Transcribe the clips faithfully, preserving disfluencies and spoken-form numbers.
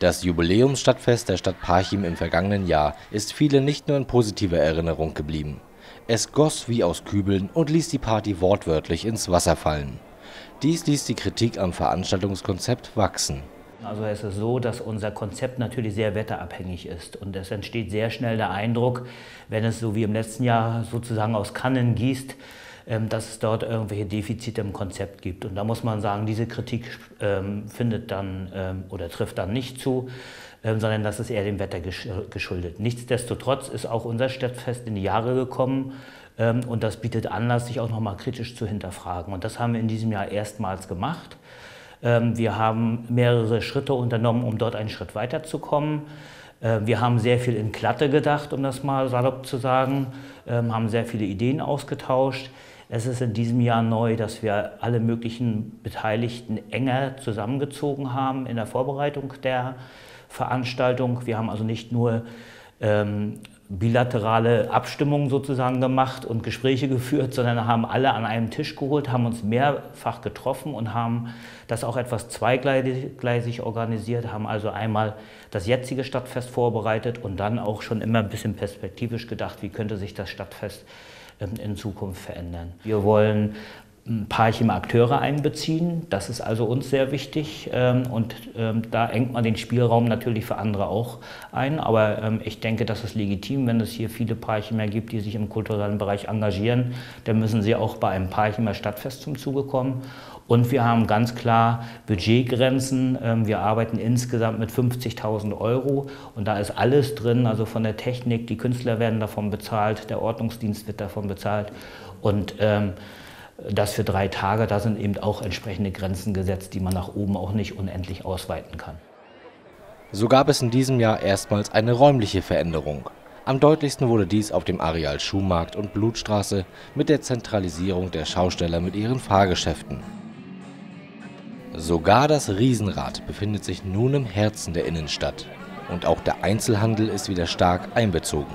Das Jubiläumsstadtfest der Stadt Parchim im vergangenen Jahr ist vielen nicht nur in positiver Erinnerung geblieben. Es goss wie aus Kübeln und ließ die Party wortwörtlich ins Wasser fallen. Dies ließ die Kritik am Veranstaltungskonzept wachsen. Also es ist so, dass unser Konzept natürlich sehr wetterabhängig ist und es entsteht sehr schnell der Eindruck, wenn es so wie im letzten Jahr sozusagen aus Kannen gießt, dass es dort irgendwelche Defizite im Konzept gibt. Und da muss man sagen, diese Kritik ähm, findet dann ähm, oder trifft dann nicht zu, ähm, sondern das ist eher dem Wetter geschuldet. Nichtsdestotrotz ist auch unser Stadtfest in die Jahre gekommen ähm, und das bietet Anlass, sich auch noch mal kritisch zu hinterfragen. Und das haben wir in diesem Jahr erstmals gemacht. Ähm, wir haben mehrere Schritte unternommen, um dort einen Schritt weiterzukommen. Wir haben sehr viel in Klatte gedacht, um das mal salopp zu sagen, haben sehr viele Ideen ausgetauscht. Es ist in diesem Jahr neu, dass wir alle möglichen Beteiligten enger zusammengezogen haben in der Vorbereitung der Veranstaltung. Wir haben also nicht nur ähm, bilaterale Abstimmungen sozusagen gemacht und Gespräche geführt, sondern haben alle an einem Tisch geholt, haben uns mehrfach getroffen und haben das auch etwas zweigleisig organisiert, haben also einmal das jetzige Stadtfest vorbereitet und dann auch schon immer ein bisschen perspektivisch gedacht, wie könnte sich das Stadtfest in Zukunft verändern. Wir wollen Parchimer Akteure einbeziehen, das ist also uns sehr wichtig und da engt man den Spielraum natürlich für andere auch ein, aber ich denke, das ist legitim, wenn es hier viele Parchimer gibt, die sich im kulturellen Bereich engagieren, dann müssen sie auch bei einem Parchimer Stadtfest zum Zuge kommen. Und wir haben ganz klar Budgetgrenzen. Wir arbeiten insgesamt mit fünfzigtausend Euro und da ist alles drin, also von der Technik, die Künstler werden davon bezahlt, der Ordnungsdienst wird davon bezahlt und ähm, das für drei Tage, da sind eben auch entsprechende Grenzen gesetzt, die man nach oben auch nicht unendlich ausweiten kann. So gab es in diesem Jahr erstmals eine räumliche Veränderung. Am deutlichsten wurde dies auf dem Areal Schuhmarkt und Blutstraße mit der Zentralisierung der Schausteller mit ihren Fahrgeschäften. Sogar das Riesenrad befindet sich nun im Herzen der Innenstadt und auch der Einzelhandel ist wieder stark einbezogen.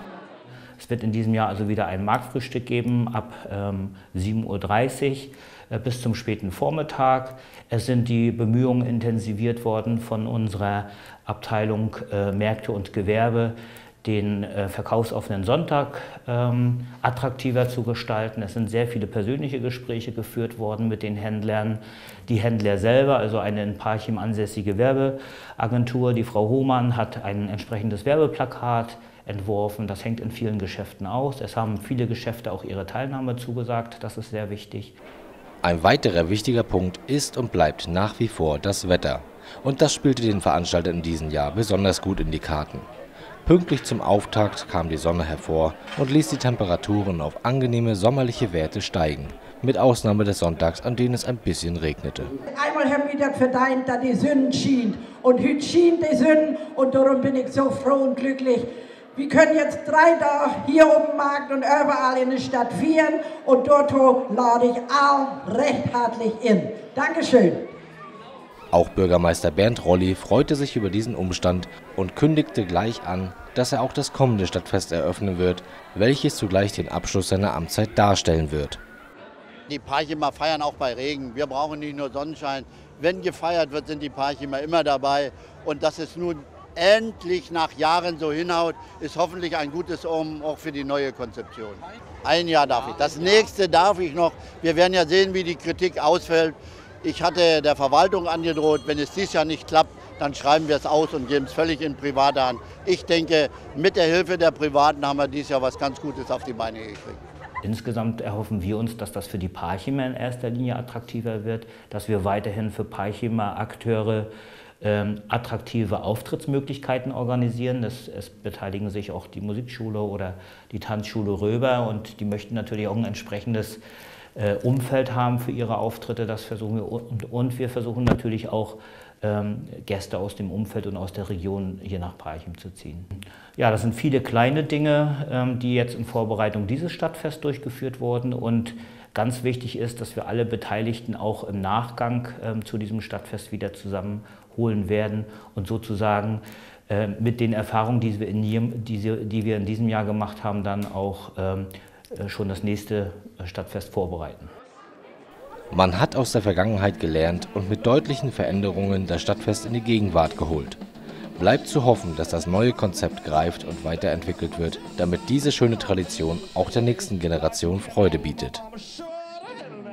Es wird in diesem Jahr also wieder ein Marktfrühstück geben ab ähm, sieben Uhr dreißig äh, bis zum späten Vormittag. Es sind die Bemühungen intensiviert worden von unserer Abteilung äh, Märkte und Gewerbe, den äh, verkaufsoffenen Sonntag ähm, attraktiver zu gestalten. Es sind sehr viele persönliche Gespräche geführt worden mit den Händlern. Die Händler selber, also eine in Parchim ansässige Werbeagentur, die Frau Hohmann, hat ein entsprechendes Werbeplakat entworfen. Das hängt in vielen Geschäften aus. Es haben viele Geschäfte auch ihre Teilnahme zugesagt. Das ist sehr wichtig. Ein weiterer wichtiger Punkt ist und bleibt nach wie vor das Wetter. Und das spielte den Veranstaltern in diesem Jahr besonders gut in die Karten. Pünktlich zum Auftakt kam die Sonne hervor und ließ die Temperaturen auf angenehme sommerliche Werte steigen. Mit Ausnahme des Sonntags, an dem es ein bisschen regnete. Einmal haben wir das verdient, dass die Sonne schien. Und heute schien die Sonne und darum bin ich so froh und glücklich. Wir können jetzt drei Tage hier auf dem Markt und überall in der Stadt feiern und dort lade ich all recht herzlich in. Dankeschön. Auch Bürgermeister Bernd Rolli freute sich über diesen Umstand und kündigte gleich an, dass er auch das kommende Stadtfest eröffnen wird, welches zugleich den Abschluss seiner Amtszeit darstellen wird. Die Parchimer feiern auch bei Regen. Wir brauchen nicht nur Sonnenschein. Wenn gefeiert wird, sind die Parchimer immer dabei. Und dass es nun endlich nach Jahren so hinhaut, ist hoffentlich ein gutes Omen auch für die neue Konzeption. Ein Jahr darf ich. Das nächste darf ich noch. Wir werden ja sehen, wie die Kritik ausfällt. Ich hatte der Verwaltung angedroht, wenn es dieses Jahr nicht klappt, dann schreiben wir es aus und geben es völlig in private Hand. Ich denke, mit der Hilfe der Privaten haben wir dieses Jahr was ganz Gutes auf die Beine gekriegt. Insgesamt erhoffen wir uns, dass das für die Parchimer in erster Linie attraktiver wird, dass wir weiterhin für Parchimer Akteure ähm, attraktive Auftrittsmöglichkeiten organisieren. Es, es beteiligen sich auch die Musikschule oder die Tanzschule Röber und die möchten natürlich auch ein entsprechendes äh, Umfeld haben für ihre Auftritte. Das versuchen wir und, und wir versuchen natürlich auch ähm, Gäste aus dem Umfeld und aus der Region hier nach Parchim zu ziehen. Ja, das sind viele kleine Dinge, ähm, die jetzt in Vorbereitung dieses Stadtfest durchgeführt wurden und ganz wichtig ist, dass wir alle Beteiligten auch im Nachgang ähm, zu diesem Stadtfest wieder zusammenholen werden und sozusagen äh, mit den Erfahrungen, die wir, in jedem, die, die wir in diesem Jahr gemacht haben, dann auch ähm, schon das nächste Stadtfest vorbereiten. Man hat aus der Vergangenheit gelernt und mit deutlichen Veränderungen das Stadtfest in die Gegenwart geholt. Bleibt zu hoffen, dass das neue Konzept greift und weiterentwickelt wird, damit diese schöne Tradition auch der nächsten Generation Freude bietet. I'm sure